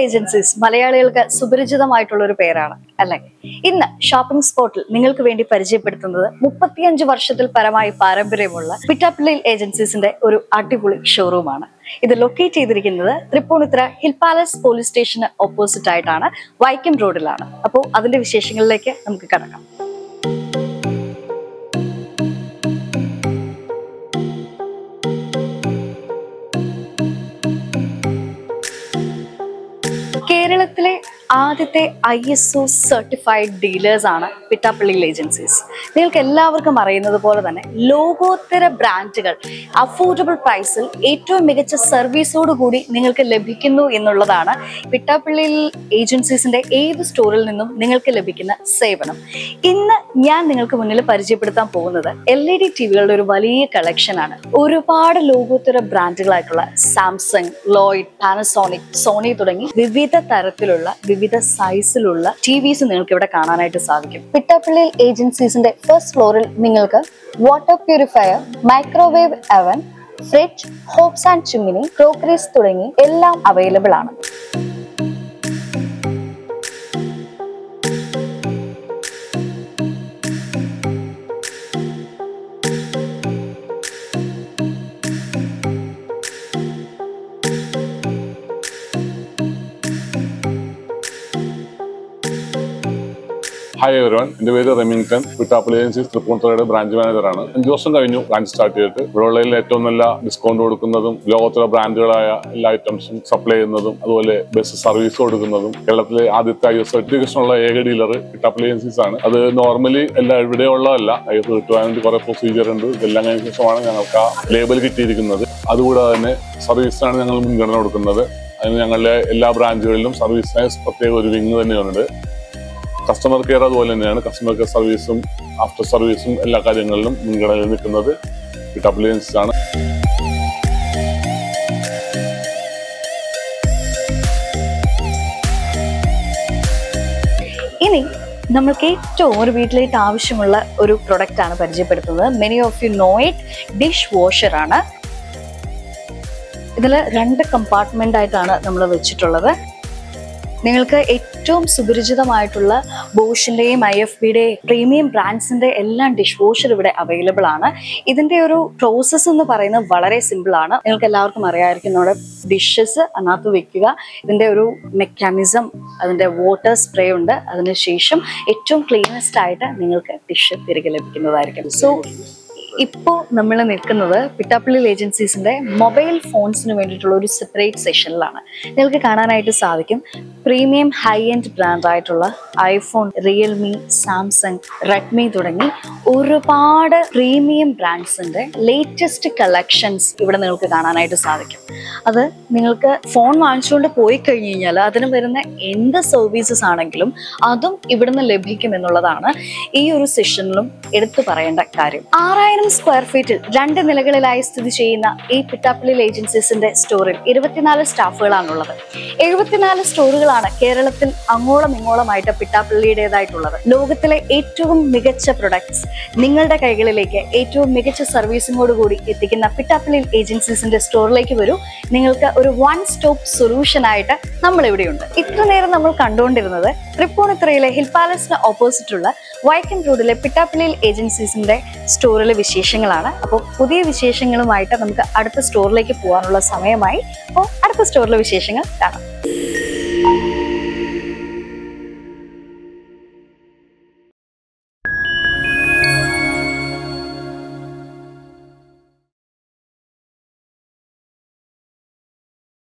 Agencies മലയാളികൾക്ക് സുപരിചിതമായിട്ടുള്ള ഒരു പേരാണ് അല്ലെ. ഇന്ന് ഷോപ്പിംഗ് സ്പോട്ടിൽ നിങ്ങൾക്ക് വേണ്ടി പരിചയപ്പെടുത്തുന്നത് 35 വർഷത്തിൽ പരമായി പാരമ്പര്യമുള്ള പിട്ടാപ്പിള്ളി ഏജൻസീസിന്റെ ഒരു അടിപൊളി ഷോറൂമാണ്. ഇത് ലൊക്കേറ്റ് ചെയ്തിരിക്കുന്നത് തൃപ്പൂണിത്തുറ ഹിൽ പാലസ് പോലീസ് സ്റ്റേഷന് ഓപ്പോസിറ്റ് ആയിട്ടാണ്, വൈക്കം റോഡിലാണ്. അപ്പോൾ അതിന്റെ വിശേഷങ്ങളിലേക്ക് നമുക്ക് കടക്കാം. കേരളത്തിലെ ആദ്യത്തെ ISO സർട്ടിഫൈഡ് ഡീലേഴ്സ് ആണ് പിട്ടാപ്പിള്ളി ഏജൻസീസ്. നിങ്ങൾക്ക് എല്ലാവർക്കും അറിയുന്നത് പോലെ തന്നെ ലോകോത്തര ബ്രാൻഡുകൾ അഫോർഡബിൾ പ്രൈസിൽ ഏറ്റവും മികച്ച സർവീസോടുകൂടി നിങ്ങൾക്ക് ലഭിക്കുന്നു എന്നുള്ളതാണ് പിട്ടാപ്പിള്ളി ഏജൻസീസിന്റെ ഏത് സ്റ്റോറിൽ നിന്നും നിങ്ങൾക്ക് ലഭിക്കുന്ന സേവനം. ഇന്ന് ഞാൻ നിങ്ങൾക്ക് മുന്നിൽ പരിചയപ്പെടുത്താൻ പോകുന്നത് LED ടിവികളുടെ ഒരു വലിയ കളക്ഷനാണ്. ഒരുപാട് ലോകോത്തര ബ്രാൻഡുകളായിട്ടുള്ള സാംസങ്, ലോയിഡ്, പാനസോണിക്, സോണി തുടങ്ങി വിവിധ തരത്തിലുള്ള വിവിധ സൈസിലുള്ള TVs നിങ്ങൾക്ക് ഇവിടെ കാണാനായിട്ട് സാധിക്കും. പിട്ടാപ്പിള്ളി ഏജൻസീസിന്റെ ഫസ്റ്റ് ഫ്ലോറിൽ നിങ്ങൾക്ക് water purifier, microwave oven, fridge, hobs and chimney, crockeries തുടങ്ങി എല്ലാം അവൈലബിൾ ആണ്. ഹായ് എവരിവൺ, എൻ്റെ പേര് റെമിംഗ്ടൺ. പിട്ടാപ്പിള്ളി ഏജൻസീസ് തൃപ്പൂണിത്തുറയുടെ ബ്രാഞ്ച് മാനേജറാണ്. 5 വർഷം കഴിഞ്ഞു ബ്രാഞ്ച് സ്റ്റാർട്ട് ചെയ്തിട്ട്. ഇവിടെയുള്ളതിൽ ഏറ്റവും നല്ല ഡിസ്കൗണ്ട് കൊടുക്കുന്നതും ലോകോത്തര ബ്രാൻഡുകളായ എല്ലാ ഐറ്റംസും സപ്ലൈ ചെയ്യുന്നതും അതുപോലെ ബസ് സർവീസ് കൊടുക്കുന്നതും കേരളത്തിലെ ആദ്യത്തെ ISO സർട്ടിഫിക്കേഷൻ ഉള്ള ഏക ഡീലർ പിട്ടാപ്പിള്ളി ഏജൻസീസ് ആണ്. അത് നോർമലി ഇവിടെ ഉള്ളതല്ല. ISO കിട്ടുവാൻ വേണ്ടി കുറെ പ്രൊസീജിയർ ഉണ്ട്. ഇതെല്ലാം കഴിഞ്ഞ ശേഷമാണ് ഞങ്ങൾക്ക് ആ ലേബൽ കിട്ടിയിരിക്കുന്നത്. അതുകൂടാതെ തന്നെ സർവീസിനാണ് ഞങ്ങൾ മുൻഗണന കൊടുക്കുന്നത്. അതിന് ഞങ്ങളുടെ എല്ലാ ബ്രാഞ്ചുകളിലും സർവീസിനായി പ്രത്യേക ഒരു വിങ് തന്നെയുണ്ട്. കസ്റ്റമർ കെയർ അതുപോലെ തന്നെയാണ്. കസ്റ്റമർ കെയർ സർവീസും ആഫ്റ്റർ സർവീസും എല്ലാ കാര്യങ്ങളിലും മുൻഗണനയിൽ നിൽക്കുന്നത് പിട്ടാപ്പിള്ളി ഏജൻസീസ് ആണ്. ഇനി നമ്മൾക്ക് ഏറ്റവും ഒരു വീട്ടിലേക്ക് ആവശ്യമുള്ള ഒരു പ്രൊഡക്റ്റ് ആണ് പരിചയപ്പെടുത്തുന്നത്. Many of you know it, dishwasher ആണ്. ഇതിൽ 2 കമ്പാർട്ട്മെന്റ് ആയിട്ടാണ് നമ്മൾ വെച്ചിട്ടുള്ളത്. നിങ്ങൾക്ക് ഏറ്റവും സുപരിചിതമായിട്ടുള്ള ബോഷിന്റെയും IFBയുടെയും പ്രീമിയം ബ്രാൻഡ്സിന്റെ എല്ലാം ഡിഷ് വാഷർ ഇവിടെ അവൈലബിൾ ആണ്. ഇതിന്റെ ഒരു പ്രോസസ്സ് എന്ന് പറയുന്നത് വളരെ സിമ്പിൾ ആണ്. നിങ്ങൾക്ക് എല്ലാവർക്കും അറിയാമായിരിക്കും, നമ്മുടെ ഡിഷസ് അതിനകത്ത് വെക്കുക, ഇതിന്റെ ഒരു മെക്കാനിസം, അതിന്റെ വാട്ടർ സ്പ്രേ ഉണ്ട്. അതിനുശേഷം ഏറ്റവും ക്ലീനസ്റ്റ് ആയിട്ട് നിങ്ങൾക്ക് ഡിഷ് തിരികെ ലഭിക്കുന്നതായിരിക്കും. സോ ഇപ്പോൾ നമ്മൾ നിൽക്കുന്നത് പിട്ടാപ്പിള്ളി ഏജൻസീസിന്റെ മൊബൈൽ ഫോൺസിന് വേണ്ടിയിട്ടുള്ള ഒരു സെപ്പറേറ്റ് സെഷനിലാണ്. നിങ്ങൾക്ക് കാണാനായിട്ട് സാധിക്കും പ്രീമിയം ഹൈ എൻഡ് ബ്രാൻഡ് ആയിട്ടുള്ള ഐഫോൺ, റിയൽമി, സാംസങ്, റെഡ്മി തുടങ്ങി ഒരുപാട് പ്രീമിയം ബ്രാൻഡ്സിന്റെ ലേറ്റസ്റ്റ് കളക്ഷൻസ് ഇവിടെ നിങ്ങൾക്ക് കാണാനായിട്ട് സാധിക്കും. അത് നിങ്ങൾക്ക് ഫോൺ വാങ്ങിച്ചുകൊണ്ട് പോയി കഴിഞ്ഞ് കഴിഞ്ഞാൽ അതിന് വരുന്ന എന്ത് സർവീസസ് ആണെങ്കിലും അതും ഇവിടുന്ന് ലഭിക്കും എന്നുള്ളതാണ് ഈ ഒരു സെഷനിലും എടുത്തു പറയേണ്ട കാര്യം. 6000 സ്ക്വയർ ഫീറ്റിൽ 2 നിലകളിലായി സ്ഥിതി ചെയ്യുന്ന ഈ പിട്ടാപ്പിള്ളി ഏജൻസീസിന്റെ സ്റ്റോറിൽ 24 സ്റ്റാഫുകളാണുള്ളത്. 74 സ്റ്റോറുകളാണ് കേരളത്തിൽ അങ്ങോളം ഇങ്ങോളമായിട്ട് പിട്ടാപ്പിള്ളിയുടേതായിട്ടുള്ളത്. ലോകത്തിലെ ഏറ്റവും മികച്ച പ്രൊഡക്ട്സ് നിങ്ങളുടെ കൈകളിലേക്ക് ഏറ്റവും മികച്ച സർവീസിങ്ങോടുകൂടി എത്തിക്കുന്ന പിട്ടാപ്പിള്ളി ഏജൻസീസിന്റെ സ്റ്റോറിലേക്ക് വരൂ. നിങ്ങൾക്ക് ഒരു 1 സ്റ്റോപ്പ് സൊല്യൂഷൻ ആയിട്ട് നമ്മൾ ഇവിടെയുണ്ട്. ഇത്ര നേരം നമ്മൾ കണ്ടുകൊണ്ടിരുന്നത് തൃപ്പൂണിത്തുറയിലെ ഹിൽ പാലസിന് ഓപ്പോസിറ്റ് ഉള്ള വൈക്കം റോഡിലെ പിട്ടാപ്പിള്ളി ഏജൻസീസിന്റെ സ്റ്റോറിലെ വിശേഷങ്ങളാണ്. അപ്പോൾ പുതിയ വിശേഷങ്ങളുമായിട്ട് നമുക്ക് അടുത്ത സ്റ്റോറിലേക്ക് പോകാനുള്ള സമയമായി. അപ്പോൾ അടുത്ത സ്റ്റോറിലെ വിശേഷങ്ങൾ കാണാം.